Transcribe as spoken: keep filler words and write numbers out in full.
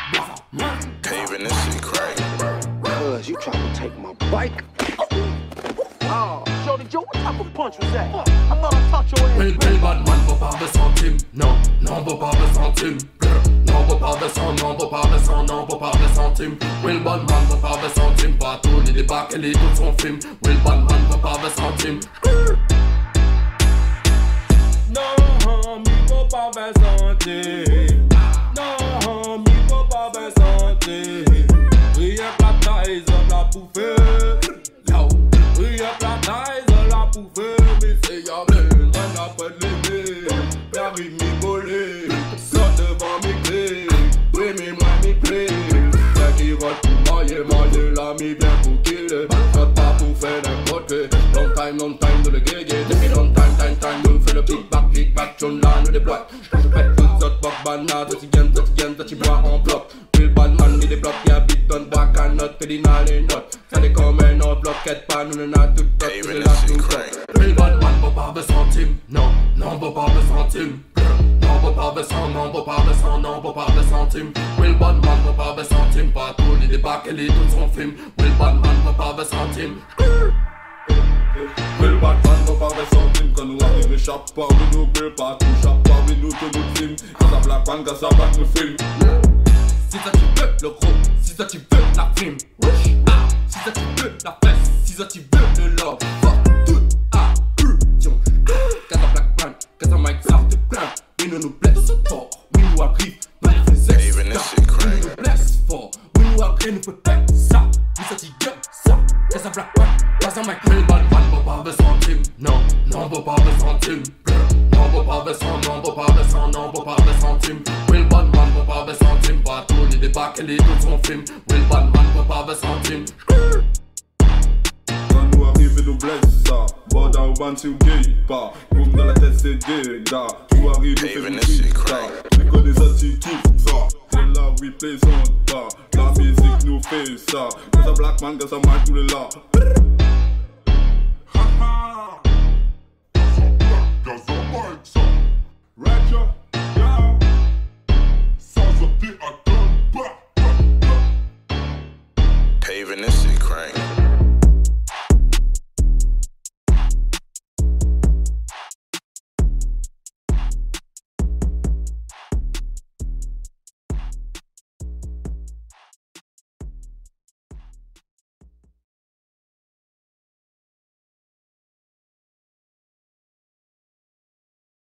Paving this shit crazy. Cuz you trying to take my bike? Oh, Shorty Joe, what type of punch was that? I thought I taught your ass. Real, real bad man veut pas de centime. Non, non veut pas de centime. Non veut pas de cent, non veut pas de cent, non veut pas de centime. Real bad man veut pas de centime. Pas tous les débats et les tout son film. Real bad man veut pas de centime. Non, mi veut pas de centime. Non, mi veut pas de centime. Rien que la taille, ça l'a bouffé. Rien que la taille, ça l'a bouffé. Mais c'est y'a même, rien après l'aimer. J'arrive m'y voler. Sors devant mes clés. Oui, mais moi m'y plaît. Y'a qui va tout mailler, mailler là, mi bien pour killer. Not pas pour faire n'importe quoi. Long time, long time de le guéguer. Depuis long time, time, time, nous fait le big back, big back. John là, nous débloque. Quand je pète tout ça, bok banane. Toi tu gagnes, toi tu gagnes, toi tu bois en bloc. Real bad man, il débloque, y'a bit donne, bois qu'un note, que dit n'a les notes. Ça n'est comme un autre bloc, quête pas, nous n'en a tout bloc, nous n'en a tout bloc. Real bad man veut pas de centime. Non, non veut pas de centime. Non veut pas de cent, non veut pas de cent, non veut pas de centime. Real bad man veut pas de centime. Pas tous les débats et les tout son film. Real bad man veut pas de centime. Real bad man veut pas de centime. Quand nous arrivons, chaque part, nous n'oublie pas tout. Chaque part, nous tout nous film. Quand ça black man, quand ça black nous film. Si ça tu veux le gros, si ça tu veux la prime. Ah, si ça tu veux la fesse, si ça tu veux le love. Fuck tout, ah, yo. Quand ça black man, quand ça mic, ça te plaint. Mais nous nous blesse fort, mais nous arrive, nous nous fait sexe. Paving this shit Mais crazy. nous blesse fort, mais nous arrive, nous fait faire ça. Mais ça tu gueule ça, quand ça black man, quand ça mic. Real bad man veut pas de centime. Non, non veut pas de centime. Non veut pas de cent, non veut pas de cent, non veut pas de centime. Real bad man veut pas de centime. Pas tous les débats et les tout son film. Real bad man veut pas de centime. Quand nous arrivons, nous blesse ça. Bon dans le si vous gay pas. Boum dans la tête, c'est dégâts. Tout arrive, nous fait Paving nous this shit kiffes ça. crazy. Tu connais ça, tu kiffes ça. C'est là, oui, plaisante pas. La musique nous fait ça. Quand ça black man, quand ça mic, nous est là. Ha ha. Quand ça mic, ça. Retro.